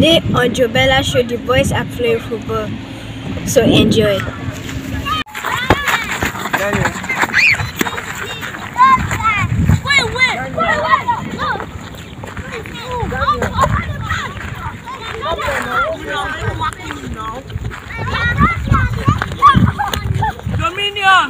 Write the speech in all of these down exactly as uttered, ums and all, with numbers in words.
Today on JoBella Show, the boys are playing football, so enjoy. Wait, wait, wait, wait. Dominion.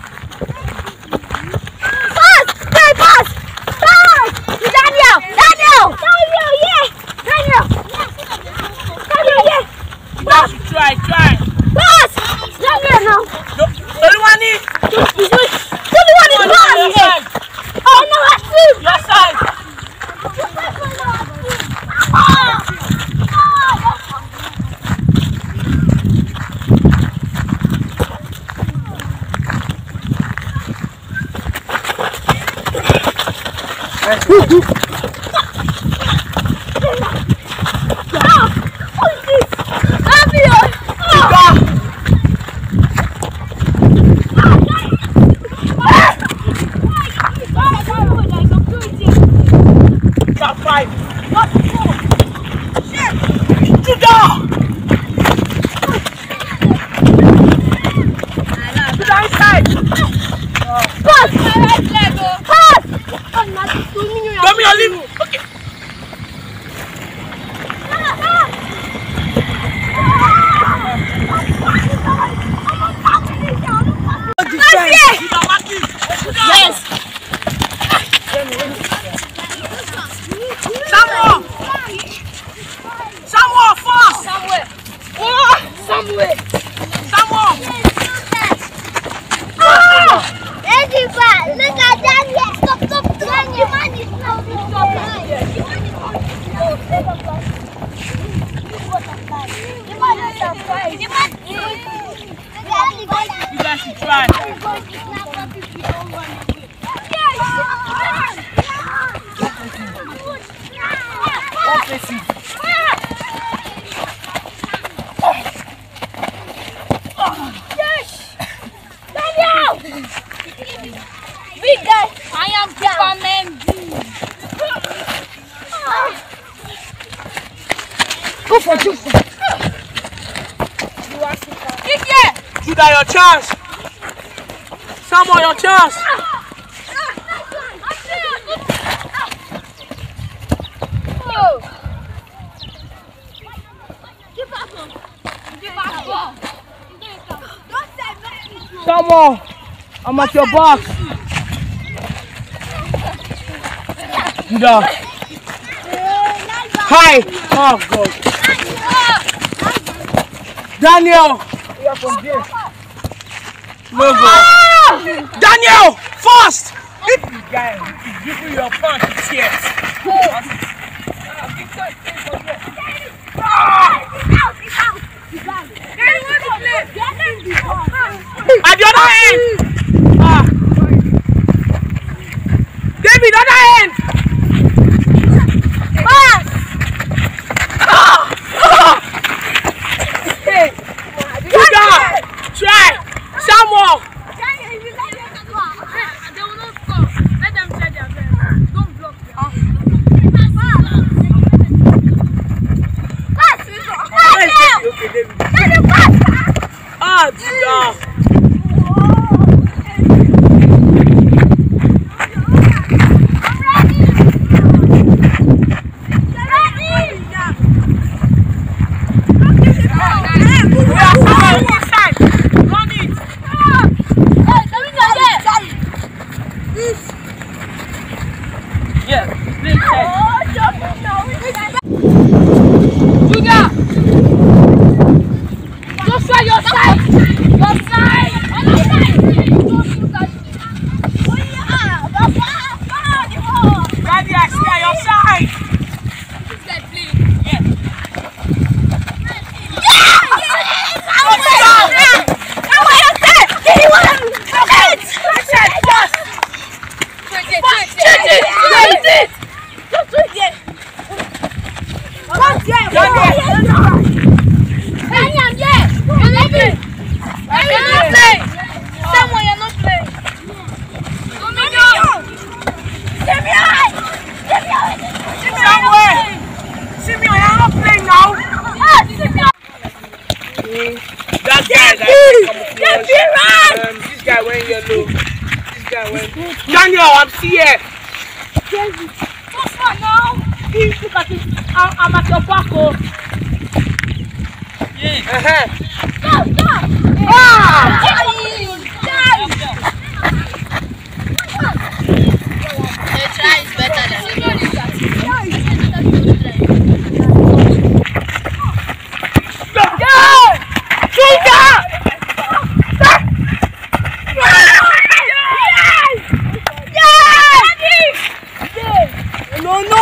Pass! Hey, pass! Pass! Daniel! Daniel! Daniel, yeah! Daniel! Daniel, yeah! Pass! Try, try! Pass! Daniel, no! Everyone is... Everyone is pass! Oh, no, that's it! Your side! Judah, your chance! Samuel, your chance! Samuel, I'm at your box. Judah. Hi! Oh, God. Daniel! No go. Daniel! Fast! Hit the guy. Give me your punch. Yes. At the other end! Ah. David, other end! Pass! Ah! Ah! Hey! Judah! Try! Samuel! They will not score. Let them try their best. Don't block them. Pass! Okay, David. Ah, Judah! Simeon, you're not playing now. wearing yellow. This guy wearing. Daniel, I'm here. What's that now? Please look at it. I'm, I'm at your back, oh. Yeah. Uh-huh. Go, go. Ah! The try is better than the No, no!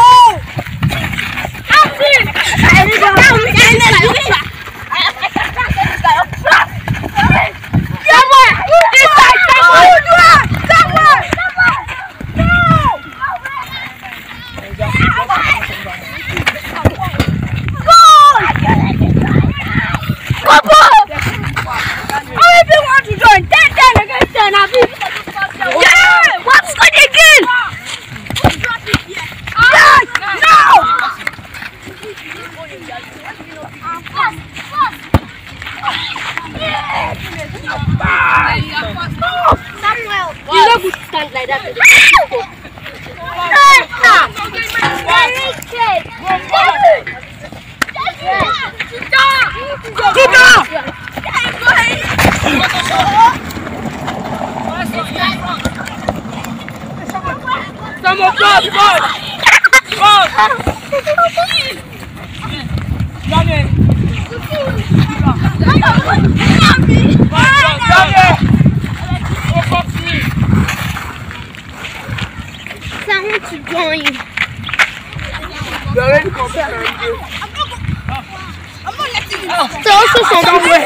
You don't good stand like that. Come on, cross, cross! Cross! Come in! I want to join you. You already come back. I'm not letting you. So also somewhere.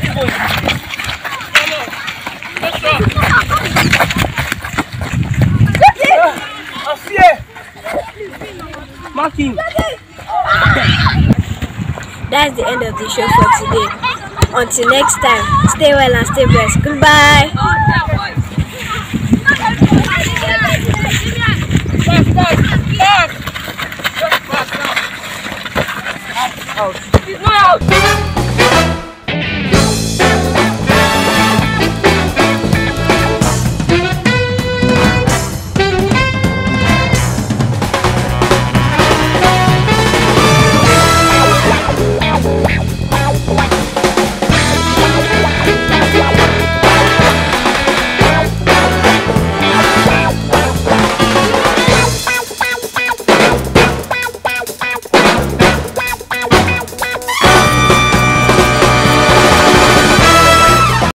I'm here. Marking. That's the end of the show for today. Until next time, stay well and stay blessed. Goodbye. Stop, stop.